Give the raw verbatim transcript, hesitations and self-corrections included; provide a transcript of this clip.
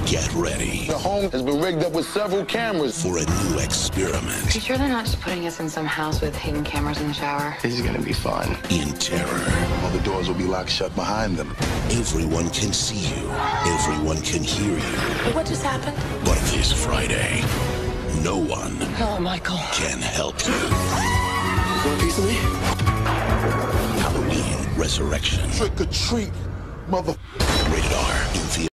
Get ready. The home has been rigged up with several cameras. For a new experiment. You sure they're not just putting us in some house with hidden cameras in the shower? This is gonna be fun. In terror. All the doors will be locked shut behind them. Everyone can see you. Everyone can hear you. What just happened? But this Friday, no one Oh, Michael. can help you. Want a piece of me? Halloween Resurrection. Trick or treat, mother. Rated R. In theater.